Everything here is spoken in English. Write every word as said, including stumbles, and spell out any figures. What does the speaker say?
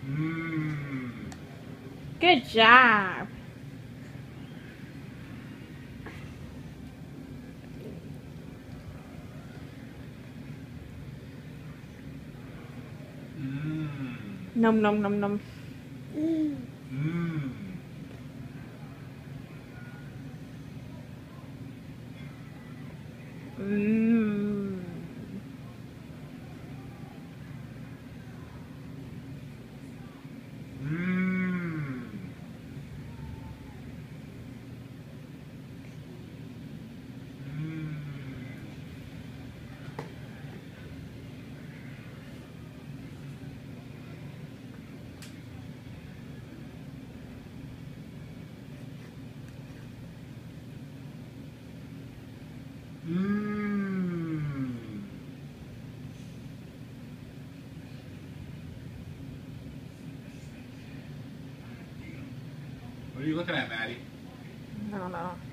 Mmm. Good job. Mmm. Nom nom nom nom. Mmm. Mmm. Mmm. Mmm. What are you looking at, Maddie? I don't know.